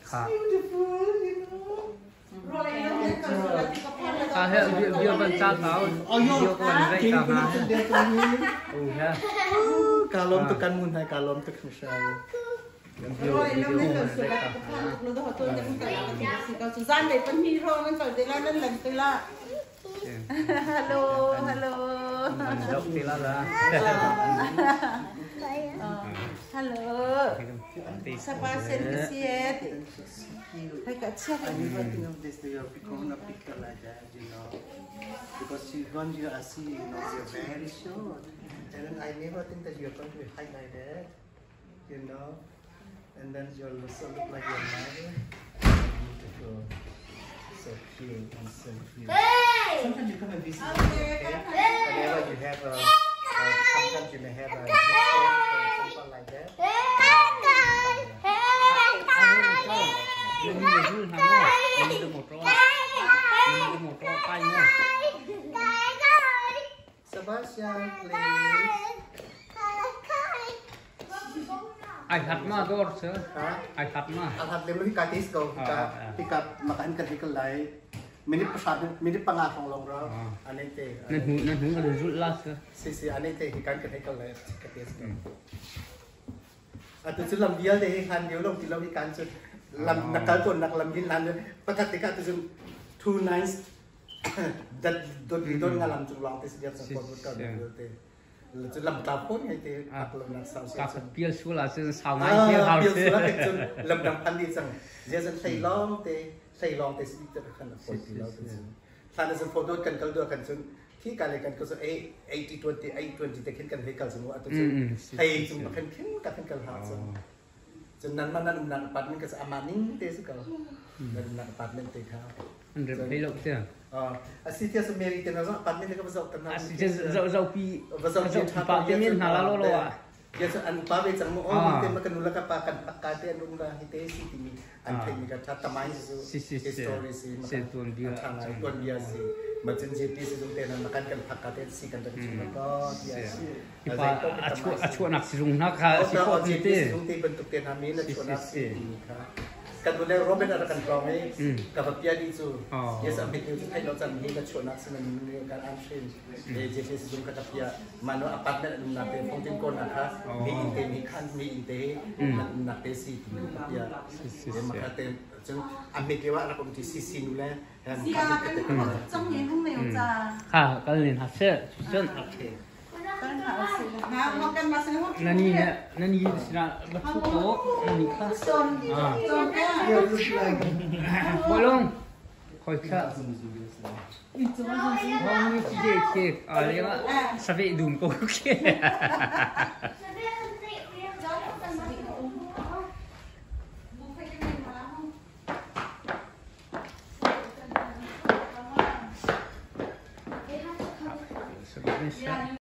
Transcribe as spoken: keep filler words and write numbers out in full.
beautiful, you know. À hệ video video vẫn sao tháo video còn dây cả mà. Ừ ha. Kalom tu kan mun hai kalom tu kan sao. Video video còn dây cả mà. Kalau Suzan dari penhiro kan kalau dia lalu dan telah. Hello, hello. Dok tila lah. Hello. Siapa sen-sen? Hai kat siapa? I never think of this. They are becoming a pickle like that, you know. Because you when you are seeing, you know, you're very short. And then I never think that you're going to be high like that, you know. And then you also look like your mother. Beautiful. So cute and so cute. Hey! Sometimes you come and visit me, okay? Whenever you have a, uh, sometimes you may have a weekend or something like that. Mình đi vui hả mua? Mình được một trò. Mình được một trò tay mua. Sebastian, please. Ai hạt mà thôi sir. Ai hạt mà. Alhamdulillah kita tis kau kita kita makan kan kita lai. Minit pasal minit pangah kong long ro. Aneh teh. Nên hú nên hú là rút lát sir. Si si aneh teh kita kan kita lai kita tis kau. Atau tu lam dia deh han dia long kita ikan tu lam nak kau pun nak lam dia lam dia. Pakat tika tu two nights. Dan don don ngalam tu long tis dia sempat bukan dia teh. Chứ làm tao phốt ngay thì hoặc là làm sao các sẽ bia số là sẽ sao mai kia hào bia số là cái chân làm đằng pan đi rằng giờ dân xây long thì xây long thì sẽ đi tới khăn là phốt đi lâu thì khăn là dân phốt đôi cần câu đưa cần chân khi cả lại cần câu số eighty twenty eight twenty thì khiến cần thấy cần chân nữa tôi chân thầy chúng mà cần khiến cả cần cần hạt chân chân năn mà năn năn bắt mình cái sự amaning thế sự cầu năn năn bắt mình thế thao anh rửa thấy lộc chưa Asli dia semeri tenang, apartmen dia kan tenang. Asli jauh jauh pi, jauh jauh apartmen halal lo ah. Dia an pa be chang mo oh kita makan nula ka pa kan pakka te anung ra hite si tini an thai mi ka tha tamai su story si si tuan dia thang ai tuan dia si macam je pi si te na makan kan pakka te si kan tak cuma ko dia si ipa acu acu nak si rung nak ha si ko ni te si rung te bentuk te na mi na chuna si ka kan boleh Robert ada kan kau ni kalau dia di tu dia sampai tu tu kalau macam ni kan chuna si ni kan amshin dia je si zoom kata dia mana apartmen ada nanti fontin kon ada mi inte mi kan mi inte nanti si dia dia maka te chúng ambil kewa ada pun di sisi ni lah yang kata kata trong nhà không nhiều trà ha cái này hạt sữa chân nani nani sila betul kok nani kah bolong koi kah orang ni cik cik ah lewat sampai dum kau ke sebab ni